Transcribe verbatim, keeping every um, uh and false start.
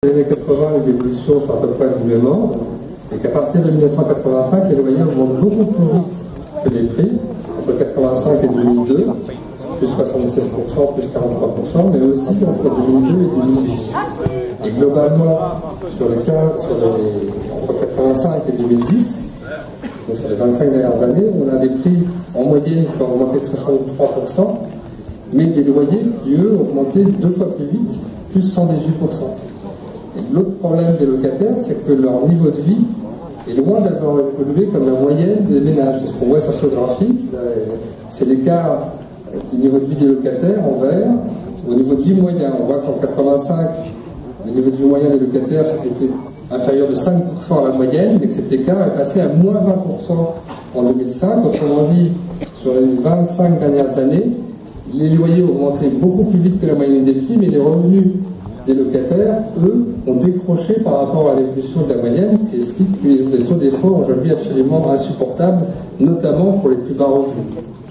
les années quatre-vingts, les évolutions sont à peu près du même ordre, et qu'à partir de mille neuf cent quatre-vingt-cinq, les loyers augmentent beaucoup plus vite que les prix, entre quatre-vingt-cinq et deux mille deux, plus soixante-seize pour cent, plus quarante-trois pour cent, mais aussi entre deux mille deux et deux mille dix. Et globalement, sur les cas, sur les, entre quatre-vingt-cinq et deux mille dix, donc sur les vingt-cinq dernières années, on a des prix en moyenne qui ont augmenté de soixante-trois pour cent, mais des loyers qui, eux, ont augmenté deux fois plus vite, plus cent dix-huit pour cent. L'autre problème des locataires, c'est que leur niveau de vie est loin d'avoir évolué comme la moyenne des ménages. C'est ce qu'on voit sur ce graphique, c'est l'écart du niveau de vie des locataires en vert au niveau de vie moyen. On voit qu'en quatre-vingt-cinq, le niveau de vie moyen des locataires était inférieur de cinq pour cent à la moyenne, mais que cet écart est passé à moins vingt pour cent en deux mille cinq. Autrement dit, sur les vingt-cinq dernières années, les loyers ont augmenté beaucoup plus vite que la moyenne des prix, mais les revenus des locataires, eux, ont décroché par rapport à l'évolution de la moyenne, ce qui explique qu'ils ont des taux d'effort aujourd'hui absolument insupportables, notamment pour les plus bas revenus.